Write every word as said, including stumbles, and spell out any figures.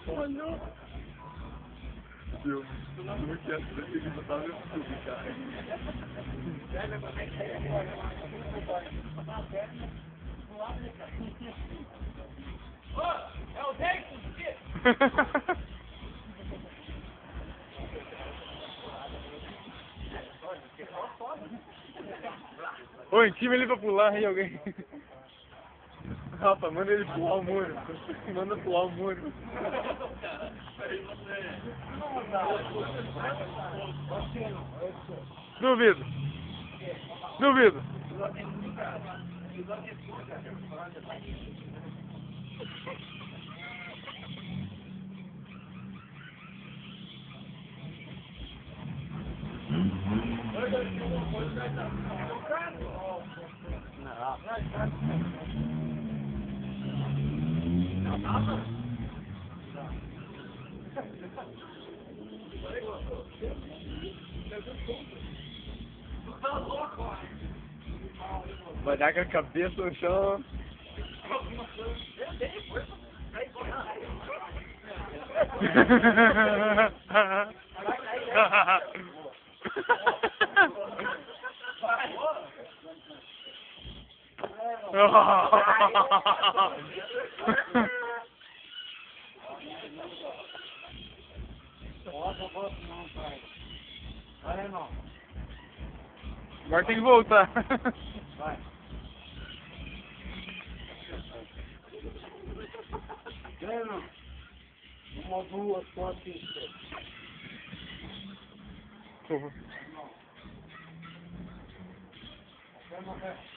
Olhou. Deus, tu não quer saber que ele tá vendo tudo, cara. Ô, é o Dex? Ô, intima ele pra pular aí, alguém. Rafa, manda ele pular o muro. Manda pular o muro. Duvido. Duvido. Vai dar com a cabeça no chão. Agora tem que voltar. Vai. Grana, uma, duas, quatro, cinco, seis. Porra. Vamos ver.